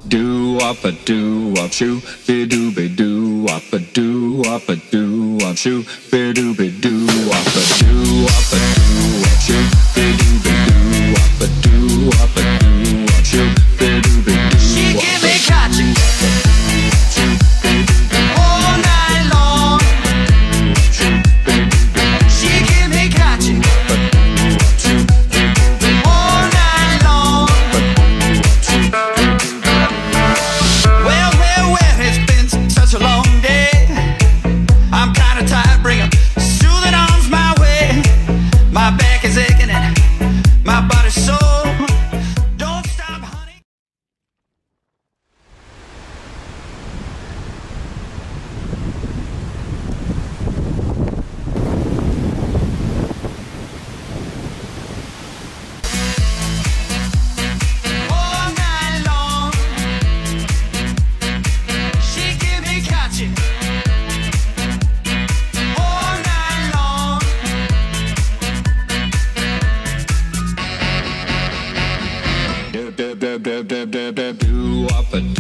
Do up a do up shoo, be do be do up a do up a do up shoo, be do be do up a do up a do up shoo, be do be do up a do up a do up shoo, be do be do. She give me catching all night long. She give me catching all night long. Well, it's been such a long day. I'm kinda tired, bring 'em soothing arms my way. My back is aching and my body's sore. Don't stop, honey. All night long, she give me catching. All night long, Do up a